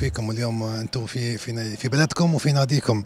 فيكم اليوم. انتم في بلدكم وفي ناديكم.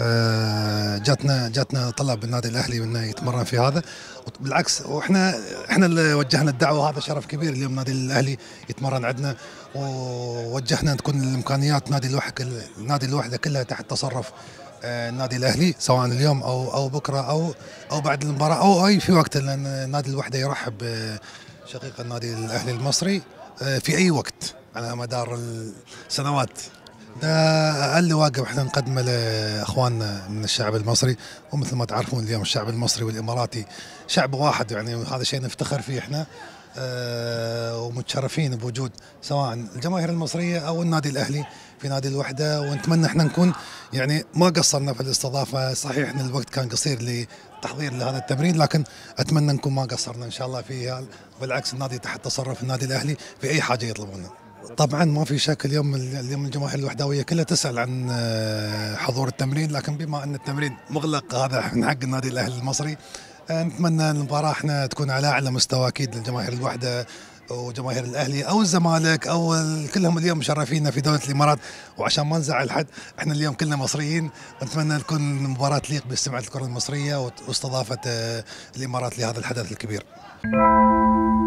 جاتنا طلب النادي الاهلي انه يتمرن في هذا. بالعكس، احنا اللي وجهنا الدعوه، هذا شرف كبير اليوم النادي الاهلي يتمرن عندنا، ووجهنا تكون الامكانيات نادي الوحده كلها تحت تصرف النادي الاهلي، سواء اليوم او بكره او بعد المباراه او اي في وقت، لان نادي الوحده يرحب بشقيق النادي الاهلي المصري في اي وقت على مدار السنوات. ده اقل واجب احنا نقدمه لاخواننا من الشعب المصري. ومثل ما تعرفون اليوم الشعب المصري والاماراتي شعب واحد، يعني هذا شيء نفتخر فيه احنا. ومتشرفين بوجود سواء الجماهير المصريه او النادي الاهلي في نادي الوحده، ونتمنى احنا نكون يعني ما قصرنا في الاستضافه. صحيح ان الوقت كان قصير للتحضير لهذا التمرين، لكن اتمنى نكون ما قصرنا ان شاء الله فيه. بالعكس، النادي تحت تصرف النادي الاهلي في اي حاجه يطلبونها. طبعا ما في شك، اليوم الجماهير الوحداويه كلها تسال عن حضور التمرين، لكن بما ان التمرين مغلق هذا من حق النادي الاهلي المصري، نتمنى المباراه احنا تكون على اعلى مستوى اكيد للجماهير الوحده وجماهير الاهلي او الزمالك او كلهم اليوم مشرفينا في دوله الامارات. وعشان ما نزعل حد، احنا اليوم كلنا مصريين، ونتمنى تكون المباراه تليق بسمعه الكره المصريه واستضافه الامارات لهذا الحدث الكبير.